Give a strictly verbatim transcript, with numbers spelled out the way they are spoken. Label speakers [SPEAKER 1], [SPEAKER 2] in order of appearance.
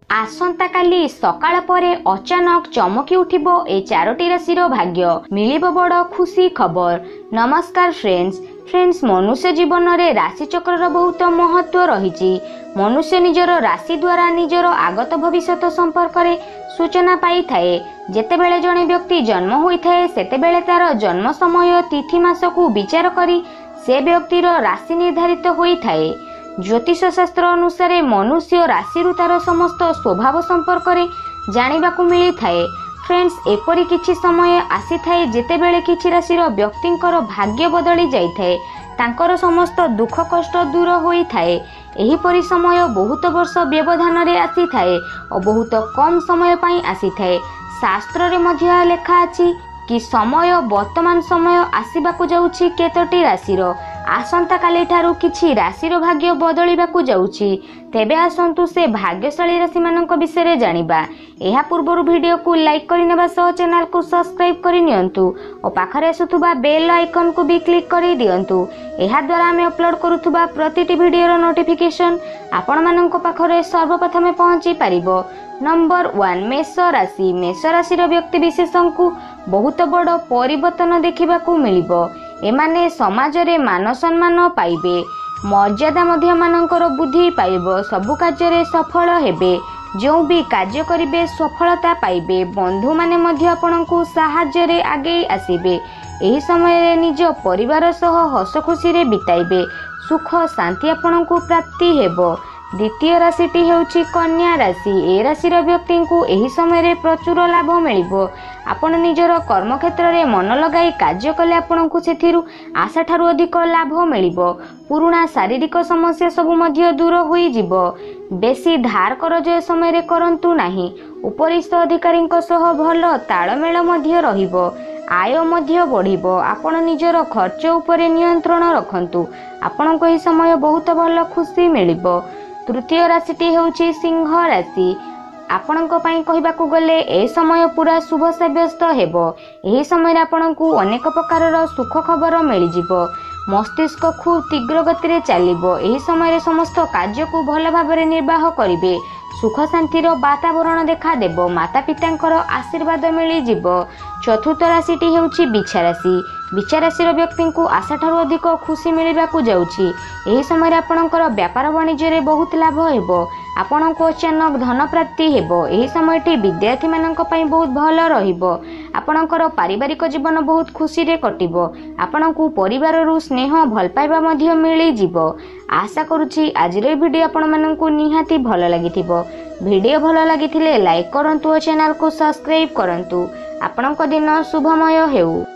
[SPEAKER 1] आसंता काली सकाळ परे अचानक चमकी उठिबो ए चारोटी राशिर भाग्य मिलिबो बड़ खुशी खबर। नमस्कार फ्रेंड्स फ्रेंड्स मनुष्य जीवन में राशि चक्र बहुत महत्व रही। मनुष्य निजर राशि द्वारा निजर आगत भविष्यत संपर्क में सूचना पाई थाए। जेतेबेले जड़े व्यक्ति जन्म होइथाए सेतेबेले तार जन्म समय तिथि मास को विचार करी से व्यक्तिर राशि निर्धारित होइथाए। ज्योतिष शास्त्र अनुसार मनुष्य राशि तार समस्त स्वभाव संपर्क में जानिबाकु मिली थाए। फ्रेंड्स एपरी किछि समय आसी थाए जेतेबेले किछि राशिर व्यक्तिंकर भाग्य बदली जाई थाए, तांकर समस्त दुख कष्ट दूर होई थाए। एही परी समय बहुत वर्ष व्यवधान रे आसी थाए और बहुत कम समय पई आसी थाए। शास्त्र रे मध्य लेखा अछि कि समय वर्तमान समय आसीबाकु जाउछि केतोटी राशिर। आसंता काली ठारू किछि राशिर भाग्य बदलिबाकु जाउछि। तेबे आसंतु से भाग्यशाली राशि मानक विषय जानिबा। एहा पूर्वरु वीडियो को लाइक करि नेबा सह चैनल को सब्सक्राइब करि नियंतु और पाखरे आसुथुबा बेल आइकन को भी क्लिक करि दियंतु। एहा द्वारा आमे अपलोड करूथुबा प्रतिटी वीडियोर नोटिफिकेशन आपण मानक पाखरे सर्वप्रथमे पहुंची पारिबो। नंबर वन मेष राशि। मेष राशिर व्यक्ति विशेषण को बहुत बड़ परिवर्तन देखिबाकू मिलिबो। एमाने समाज रे मान सम्मान पाइबे, मर्यादा मध्य मानकर बुद्धि पाइबो, सबु कार्य रे सफल हेबे, जो भी कार्य करिबे सफलता पाइबे। बंधु माने मध्य आपनकू सहाय्य रे आगे आसीबे। एही समय रे निज परिवार सह हस खुशी रे बिताइबे। सुख शांति आपनकू प्राप्ति हेबो। द्वितीय राशिटी हेउची कन्या राशि। ए राशिर व्यक्ति को एही समय रे प्रचुर लाभ मिलिबो। आपण निजर कर्म क्षेत्र रे मन लगाई कार्य कले आपनकू सेथिरु आशा ठारू अधिक लाभ मिलिबो। पुराना शारीरिक समस्या सबु मध्य दूर होई जिवो। बेसी धार करज ए समय रे करंतु नाही। उपरिस्थ अधिकारींक सह भल ताळमेळ मध्य रहिबो। आय मध्य बढ़िबो। आपण निजर खर्च उपरे नियंत्रण रखंतु। आपनको एही समय बहुत भल खुशी मिलिबो। तृतीय राशिटी हेउची सिंह राशि। आपणक पई कहिबाकू गले ए समय पूरा शुभ साब्यस्त हेबो। एही समय आपणकू अनेक प्रकारर सुख खबर मिल जिवो। मस्तिष्क खूब तीव्र गति रे चलिबो। एही समय समस्त कार्य को भल भाबरे निर्वाह करिवे। सुख शांतिर वातावरण देखा देबो। माता पितांकर आशीर्वाद मिली जिवो। चतुर्थ राशिटी हेउची बिछा राशि। बिछा राशिर व्यक्ति को आशा ठारू अधिक खुशी मिलिबाकू जाउछि। एही समय आपणकर व्यापार वाणिज्य रे बहुत लाभ हेबो। आपणको अचानक धन प्राप्ति हेबो। एही समयटी विद्यार्थी मानक पई बहुत भल रहिबो। आपणकर पारिवारिक जीवन बहुत खुशी रे कटिबो। आपणको परिवार रु स्नेह भल पाइबा मध्य मिली जिवो। आशा करूछि आजिर वीडियो आपण माननकू निहाती भल लागिथिबो। वीडियो भल लागिथिले लाइक करंतु और चैनल को सब्सक्राइब करंतु। आपणको दिन शुभमय हेउ।